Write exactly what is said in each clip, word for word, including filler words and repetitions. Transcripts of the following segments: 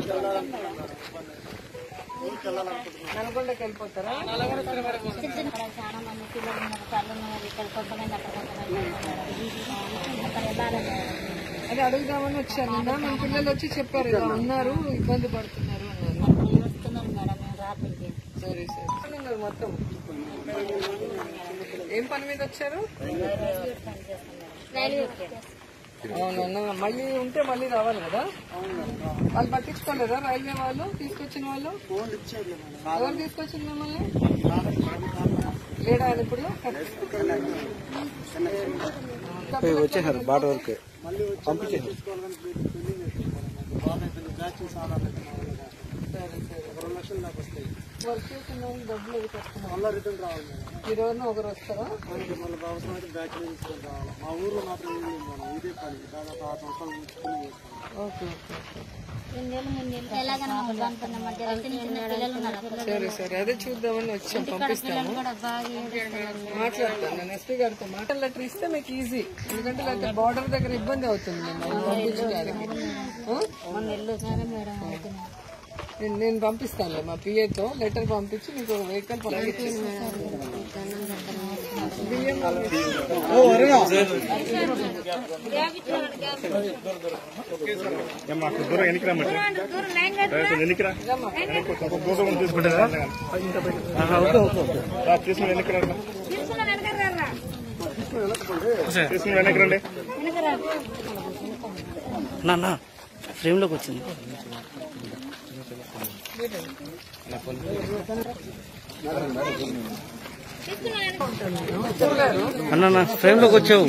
నల్గొండకి వెళ్ళిపోతారా? చాలా మంది పిల్లలు ఉన్నారు, కళ్ళు ఉన్నది, ఇక్కడ కొంతమంది అక్కడ కొంతమంది అది అడుగుదామని వచ్చాను. నిన్న మన పిల్లలు వచ్చి చెప్పారు ఇలా ఉన్నారు, ఇబ్బంది పడుతున్నారు అన్నారు. వస్తున్నారు మేడం మేము రాత్రికి. సరే సరే ఉన్నారు మొత్తం. ఏం పని మీద వచ్చారు? అవునన్నా, మళ్ళీ ఉంటే మళ్ళీ రావాలి కదా. వాళ్ళు పట్టించుకోలేదా రైల్వే వాళ్ళు తీసుకొచ్చిన వాళ్ళు? ఎవరు తీసుకొచ్చిన మిమ్మల్ని? లేడా ఆయన ఇప్పుడు? వచ్చేసారు బాట వరకు పంపించేసారు. వర్క్ చేసిన డబ్బులు రిటర్న్ రావాలి. మీరు ఎవరినో ఒకరు వస్తారా? మళ్ళీ అవసరం అయితే బ్యాక్ తీసుకొని రావాలి. మా ఊర్లో మాత్రం ఇదే పని దాదాపు ఆరు సంవత్సరాలు ఓకే సరే సరే అదే చూద్దామని వచ్చాం. పంపిస్తాము, మాట్లాడతాను నేను ఎస్పీ గారితో. మాటల లెటర్ ఇస్తే మీకు ఈజీ, ఎందుకంటే లేకపోతే బార్డర్ దగ్గర ఇబ్బంది అవుతుంది పంపించడానికి. నేను నేను పంపిస్తానులే మా పిఏతో లెటర్ పంపించి మీకు వెహికల్ పంపించేసి బియ్యం దూరం ఎన్నికరా ఎన్నికరా తీసుకుంటారా? తీసుకుని ఎన్నికరా తీసుకుని వెనకరండి. నా ఫ్రేమ్ లోకి వచ్చింది అన్న, ఫ్రేమ్ లోకి వచ్చావు.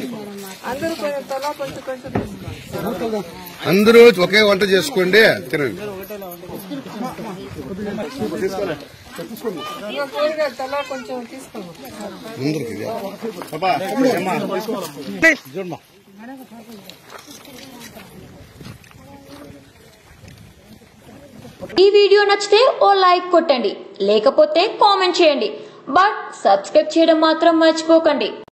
అందరూ ఒకే వంట చేసుకోండి, తినండి. తలా కొంచెం తీసుకోండి. ఈ వీడియో నచ్చితే ఓ లైక్ కొట్టండి, లేకపోతే కామెంట్ చేయండి. బట్ సబ్స్క్రైబ్ చేయడం మాత్రం మర్చిపోకండి.